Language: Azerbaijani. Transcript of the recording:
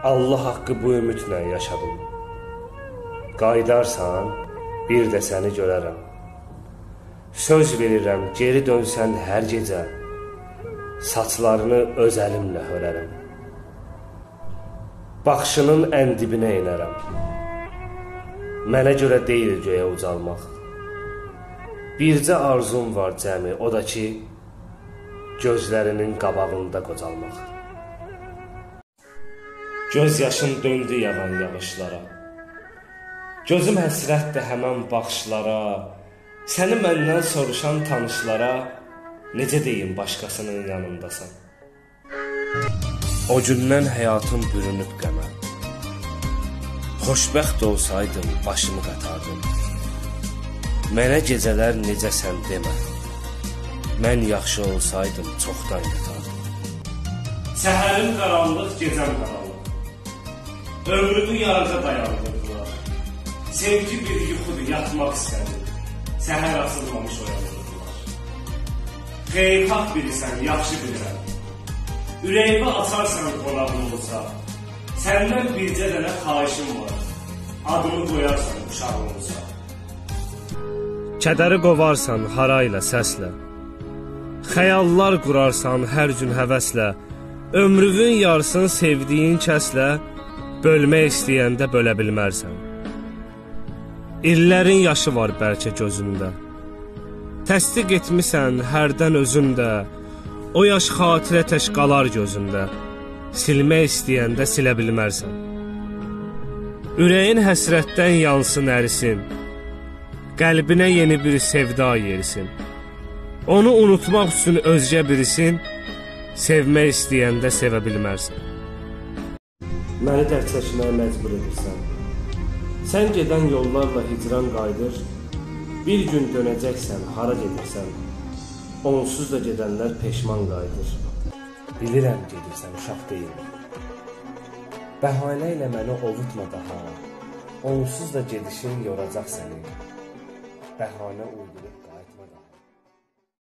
Allah haqqı bu ümidlə yaşadım. Qayıdarsan, bir də səni görərəm. Söz verirəm, geri dönsən hər gecə, saçlarını öz əlimlə hörərəm. Baxışının ən dibinə inərəm. Mənə görə deyil göyə ucalmaq. Bircə arzum var cəmi, o da ki, gözlərinin qabağında qocalmaq. Göz yaşın döndü yağan yağışlara. Gözüm həsrətdir həmən baxışlara. Səni məndən soruşan tanışlara necə deyim başqasının yanındasan. O gündən həyatım bürünüb qəmə. Xoşbəxt olsaydım başımı qatardım. Mənə gecələr necəsən demə. Mən yaxşı olsaydım çoxdan yatardım. Səhərim qaranlıq, gecəm qaranlıq. Ömrümü yarıda dayandırdılar. Sevgi bir yuxudur, yatmaq istədim. Səhər asılmamış oyandırdılar. Xeyirxah bilirsən, yaxşı bilirəm. Ürəyimi açarsan qonağım olsa, səndən bircə dənə xahişim var. Adımı qoyarsan uşağım olsa. Kədəri qovarsan harayla, səslə. Xəyallar qurarsan hər gün həvəslə. Ömrünün yarısını sevdiyin kəslə bölmək istəyəndə bölə bilmərsən. İllərin yaşı var bəlkə gözündə. Təsdiq etmisən hərdən özündə. O yaş xatirə tək qalar gözündə. Silmək istəyəndə silə bilmərsən. Ürəyin həsrətdən yansın, ərisin. Qəlbinə yeni bir sevda yerisin. Onu unutmaq üçün özgə birisin. Sevmək istəyəndə sevə bilmərsən. Məni dərd çəkməyə məcbur edirsən. Sən gedən yollarla hicran qayıdır. Bir gün dönəcəksən, hara gedirsən. Onsuz da gedənlər peşman qayıdır. Bilirəm gedirsən, uşaq deyil. Bəhanə ilə məni ovutma daha. Onsuz da gedişin yoracaq səni. Bəhanə uydurub.